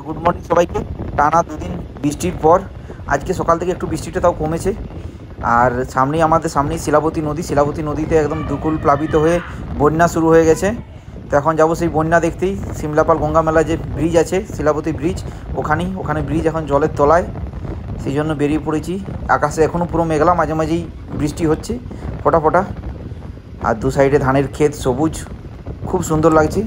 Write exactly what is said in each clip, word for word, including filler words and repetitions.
Good morning সবাইকে। টানা দুদিন বৃষ্টির পর আজকে সকাল থেকে একটু বৃষ্টিটা তাও কমেছে। আর সামনেই আমাদের সামনেই শিলাবতী নদী, শিলাবতী নদীতে একদম দুকুল প্লাবিত হয়ে বন্যা শুরু হয়ে গেছে। তো এখন যাবো সেই বন্যা দেখতেই। সিমলাপাল গঙ্গা মেলা যে ব্রিজ আছে, শিলাবতী ব্রিজ, ওখানেই ওখানে ব্রিজ এখন জলের তলায়, সেই জন্য বেরিয়ে পড়েছি। আকাশে এখনও পুরো মেঘলা, মাঝে মাঝেই বৃষ্টি হচ্ছে ফোটা ফোটা। আর দু সাইডে ধানের ক্ষেত সবুজ, খুব সুন্দর লাগছে।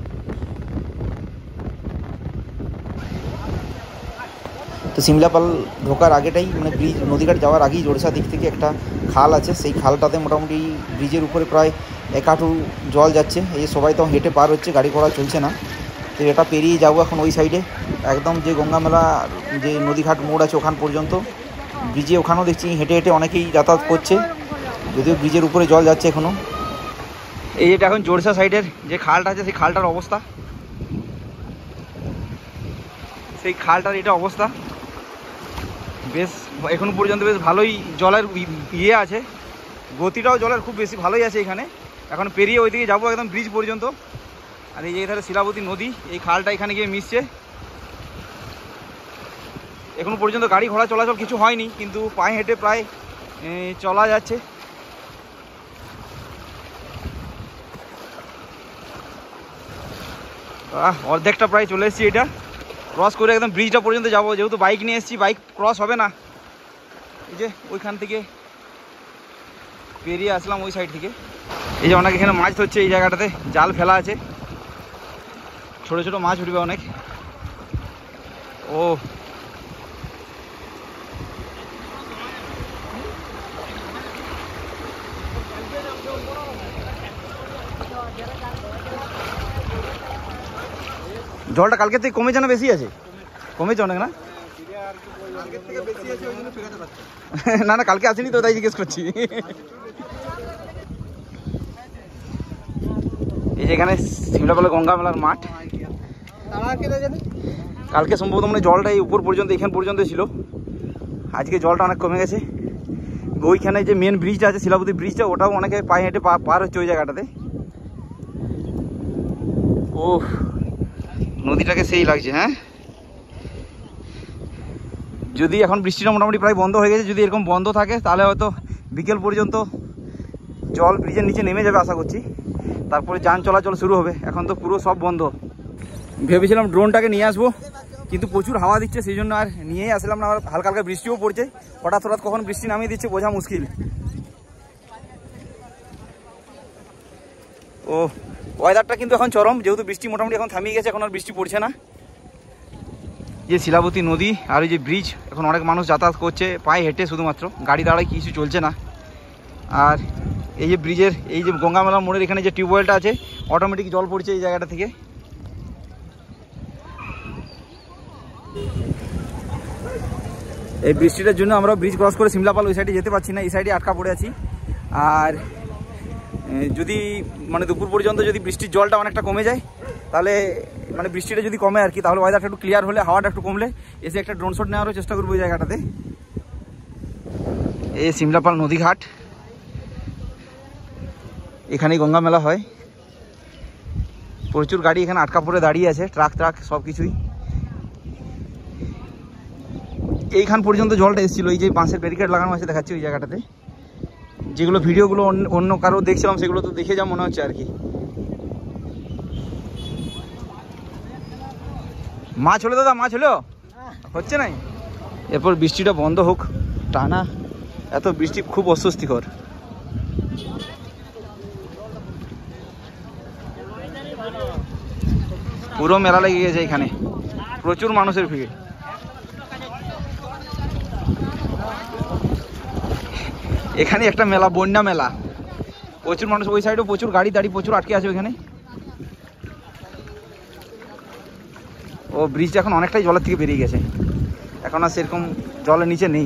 তো সিমলাপাল ঢোকার আগেটাই মানে ব্রিজ নদীঘাট যাওয়ার আগেই জোরসা দিক থেকে একটা খাল আছে, সেই খালটাতে মোটামুটি ব্রিজের উপরে প্রায় এক হাঁটু জল যাচ্ছে। এই সবাই তো হেঁটে পার হচ্ছে, গাড়ি ঘোড়া চলছে না। তো এটা পেরিয়ে যাবো এখন ওই সাইডে, একদম যে গঙ্গা মেলা যে নদীঘাট মোড় আছে ওখান পর্যন্ত। ব্রিজে ওখানেও দেখছি হেঁটে হেঁটে অনেকেই যাতায়াত করছে, যদিও ব্রিজের উপরে জল যাচ্ছে এখনও। এই যেটা এখন জোরসা সাইডের যে খালটা আছে, সেই খালটার অবস্থা, সেই খালটার এটা অবস্থা। বেশ এখন পর্যন্ত বেশ ভালোই জলের ইয়ে আছে, গতিটাও জলের খুব বেশি ভালোই আছে এখানে। এখন পেরিয়ে ওইদিকে যাবো একদম ব্রিজ পর্যন্ত। আর এই যে এখানে শিলাবতী নদী, এই খালটা এখানে গিয়ে মিশছে। এখন পর্যন্ত গাড়ি ঘোড়া চলাচল কিছু হয়নি, কিন্তু পায়ে হেঁটে প্রায় চলা যাচ্ছে। আহ অর্ধেকটা প্রায় চলে এসেছি, এটা ক্রস করে একদম ব্রিজটা পর্যন্ত যাবো। যেহেতু বাইক নিয়ে এসেছি, বাইক ক্রস হবে না। এই যে ওইখান থেকে পেরিয়ে আসলাম ওই সাইড থেকে। এই যে অনেক এখানে মাছ ধরছে, এই জায়গাটাতে জাল ফেলা আছে, ছোট ছোট মাছ উঠবে অনেক। ও জলটা কালকে থেকে কমেছে না বেশি আছে? কমেছে অনেক না? না না কালকে আসেনি তো, তাই জিজ্ঞেস করছি। এই যেখানে সিমলাপাল গঙ্গা মেলার মাঠ, কালকে সম্ভবত মানে জলটা এই উপর পর্যন্ত এখান পর্যন্ত ছিল, আজকে জলটা অনেক কমে গেছে। ওইখানে যে মেন ব্রিজটা আছে শিলাবতী ব্রিজটা, ওটাও অনেকে পায়ে হেঁটে পার হচ্ছে ওই জায়গাটাতে। ও নদীটাকে সেই লাগছে। হ্যাঁ, যদি এখন বৃষ্টিটা মোটামুটি প্রায় বন্ধ হয়ে গেছে, যদি এরকম বন্ধ থাকে তাহলে হয়তো বিকেল পর্যন্ত জল ব্রিজের নিচে নেমে যাবে আশা করছি, তারপরে যান চলাচল শুরু হবে। এখন তো পুরো সব বন্ধ। ভেবেছিলাম ড্রোনটাকে নিয়ে আসবো, কিন্তু প্রচুর হাওয়া দিচ্ছে, সেই জন্য আর নিয়েই আসলাম না। আর হালকা হালকা বৃষ্টিও পড়ছে, হঠাৎ হঠাৎ কখন বৃষ্টি নামিয়ে দিচ্ছে বোঝা মুশকিল। ও ওয়েদারটা কিন্তু এখন চরম, যেহেতু বৃষ্টি মোটামুটি এখন থামিয়ে গেছে, এখন আর বৃষ্টি পড়ছে না। যে শিলাবতী নদী আর ওই যে ব্রিজ, এখন অনেক মানুষ যাতায়াত করছে পায়ে হেঁটে শুধুমাত্র, গাড়ি দাঁড়ায় কিছু চলছে না। আর এই যে ব্রিজের এই যে গঙ্গা মেলা মোড়ের এখানে যে টিউবওয়েলটা আছে, অটোমেটিক জল পড়ছে এই জায়গাটা থেকে। এই বৃষ্টিটার জন্য আমরা ব্রিজ ক্রস করে সিমলাপাল ওই সাইডে যেতে পারছি না, এই সাইডে আটকা পড়ে আছি। আর যদি মানে দুপুর পর্যন্ত যদি বৃষ্টির জলটা অনেকটা কমে যায়, তাহলে মানে বৃষ্টিটা যদি কমে আর কি, তাহলে ওয়েদারটা একটু ক্লিয়ার হলে, হাওয়াটা একটু কমলে এসে একটা ড্রোন শট নেওয়ারও চেষ্টা করবো ওই জায়গাটাতে। এই সিমলাপাল নদীঘাট, এখানেই গঙ্গা মেলা হয়। প্রচুর গাড়ি এখানে আটকা পড়ে দাঁড়িয়ে আছে, ট্রাক ট্রাক সব কিছুই। এইখান পর্যন্ত জলটা এসেছিলো, এই যে বাঁশের ব্যারিকেড লাগানো আছে দেখাচ্ছি ওই জায়গাটাতে। যেগুলো ভিডিওগুলো অন্য কারো দেখছিলাম, সেগুলো তো দেখে যা মনে হচ্ছে আর কি। মাছ হলো দাদা, মাছ হলো হচ্ছে নাই। এরপর বৃষ্টিটা বন্ধ হোক, টানা এত বৃষ্টি খুব অস্বস্তিকর। পুরো মেলা লেগে গেছে এখানে, প্রচুর মানুষের ভিড়। এখানে একটা মেলা, বন্যা মেলা, প্রচুর মানুষ। ওই সাইডেও প্রচুর গাড়ি দাড়ি প্রচুর আটকে আছে ওইখানে। ও ব্রিজটা এখন অনেকটাই জলের থেকে বেরিয়ে গেছে, এখন আর সেরকম জলের নিচে নেই।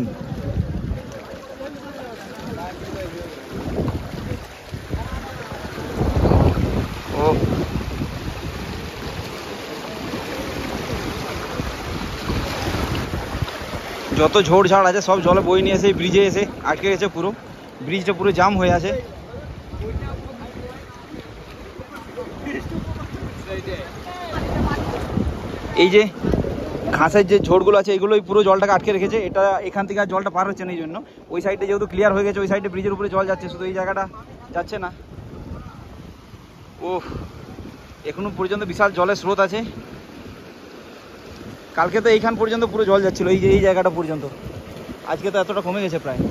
ও যত ঝোড় ঝাড় আছে সব জলে বই নিয়ে এসে ব্রিজে এসে আটকে গেছে, পুরো ব্রিজটা পুরো জাম হয়ে আছে। এই যে ঘাসের যে ঝোড়গুলো আছে এগুলোই পুরো জলটাকে আটকে রেখেছে। এটা এখান থেকে আর জলটা পার হচ্ছে না, এই জন্য ওই সাইডে যেহেতু ক্লিয়ার হয়ে গেছে ওই সাইডে ব্রিজের উপরে জল যাচ্ছে, শুধু এই জায়গাটা যাচ্ছে না। ওহ, এখনো পর্যন্ত বিশাল জলের স্রোত আছে। কালকে তো এইখান পর্যন্ত পুরো জল যাচ্ছিলো, এই যে এই জায়গাটা পর্যন্ত। আজকে তো এতটা কমে গেছে প্রায়।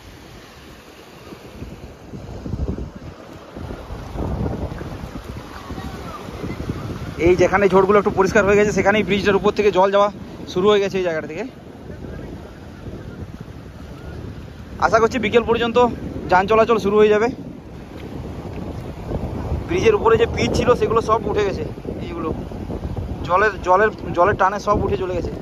এই যেখানে ঝোড়গুলো একটু পরিষ্কার হয়ে গেছে সেখানেই ব্রিজটার উপর থেকে জল যাওয়া শুরু হয়ে গেছে এই জায়গাটা থেকে। আশা করছি বিকেল পর্যন্ত যান চলাচল শুরু হয়ে যাবে। ব্রিজের উপরে যে পিচ ছিল সেগুলো সব উঠে গেছে, এইগুলো জলের জলের জলের টানে সব উঠে চলে গেছে।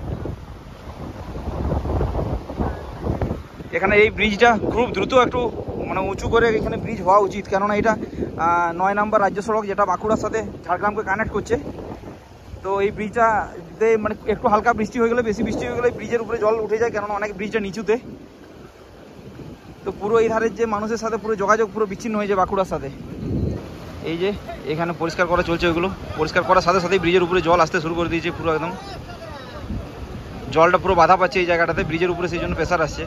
এখানে এই ব্রিজটা খুব দ্রুত একটু মানে উঁচু করে এখানে ব্রিজ হওয়া উচিত, কেননা এটা নয় নম্বর রাজ্য সড়ক যেটা বাঁকুড়ার সাথে ঝাড়গ্রামকে কানেক্ট করছে। তো এই ব্রিজটাতে মানে একটু হালকা বৃষ্টি হয়ে গেলে, বেশি বৃষ্টি হয়ে গেলে ব্রিজের উপরে জল উঠে যায়, কেননা অনেক ব্রিজটা নিচুতে। তো পুরো এই ধারের যে মানুষের সাথে পুরো যোগাযোগ পুরো বিচ্ছিন্ন হয়ে যায় বাঁকুড়ার সাথে। এই যে এখানে পরিষ্কার করা চলছে, ওইগুলো পরিষ্কার করার সাথে সাথেই ব্রিজের উপরে জল আসতে শুরু করে দিয়েছে পুরো একদম। জলটা পুরো বাধা পাচ্ছে এই জায়গাটাতে ব্রিজের উপরে, সেই জন্য প্রেসার আসছে।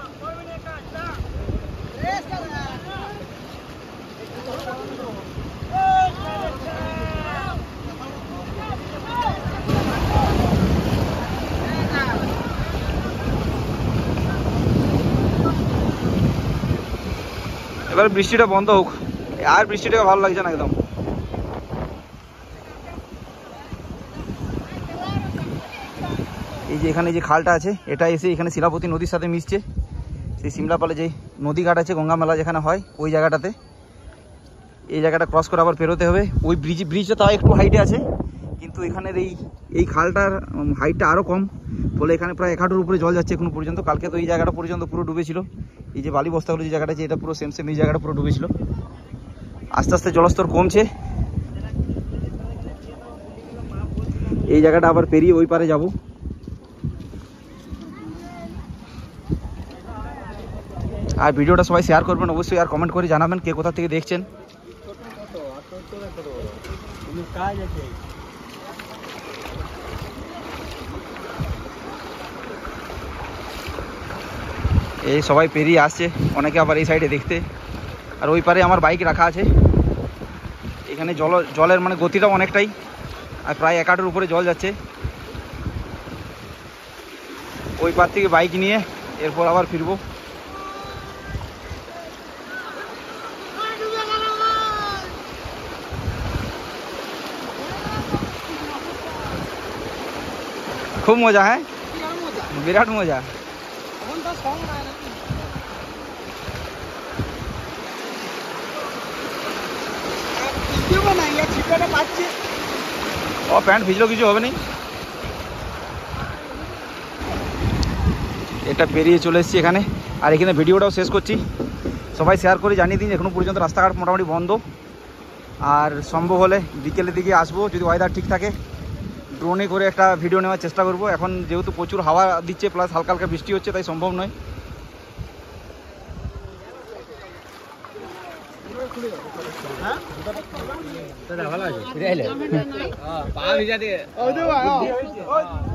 এবার বৃষ্টিটা বন্ধ হোক, আর বৃষ্টিটাকে ভালো লাগছে না একদম। এই যে এখানে যে খালটা আছে এটা এসে এখানে শিলাপতি নদীর সাথে মিশছে। সেই সিমলাপালে যে নদী ঘাট আছে গঙ্গা মেলা যেখানে হয় ওই জায়গাটাতে, এই জায়গাটা ক্রস করে আবার পেরোতে হবে। ওই ব্রিজ ব্রিজটা তাও একটু হাইটে আছে, কিন্তু এখানের এই এই খালটার হাইটটা আরও কম, ফলে এখানে প্রায় এক হাঁটুর উপরে জল যাচ্ছে এখনো পর্যন্ত। কালকে তো এই জায়গাটা পর্যন্ত পুরো ডুবেছিল, এই যে বালি বস্তাগুলো যে জায়গাটা আছে এটা পুরো সেম সেম এই জায়গাটা পুরো ডুবেছিল। আস্তে আস্তে জলস্তর কমছে। এই জায়গাটা আবার পেরিয়ে ওই পারে যাব। আর ভিডিওটা সবাই শেয়ার করবেন অবশ্যই, আর কমেন্ট করে জানাবেন কে কোথা থেকে দেখছেন। এই সবাই পেরিয়ে আসছে, অনেকে আবার এই সাইডে দেখতে। আর ওই পারে আমার বাইক রাখা আছে। এখানে জল জলের মানে গতিটাও অনেকটাই, আর প্রায় এক হাঁটুর উপরে জল যাচ্ছে। ওই পার থেকে বাইক নিয়ে এরপর আবার ফিরবো। খুব মজা, হ্যাঁ বিরাট মজা। ও প্যান্ট ভিজলেও কিছু হবে না। এটা পেরিয়ে চলে এসেছি এখানে, আর এখানে ভিডিওটাও শেষ করছি। সবাই শেয়ার করে জানিয়ে দিন এখনো পর্যন্ত রাস্তাঘাট মোটামুটি বন্ধ। আর সম্ভব হলে বিকেলের দিকে আসবো, যদি ওয়েদার ঠিক থাকে ড্রোনে করে একটা ভিডিও নেওয়ার চেষ্টা করব। এখন যেহেতু প্রচুর হাওয়া দিচ্ছে প্লাস হালকা হালকা বৃষ্টি হচ্ছে, তাই সম্ভব নয়। ভালো আছে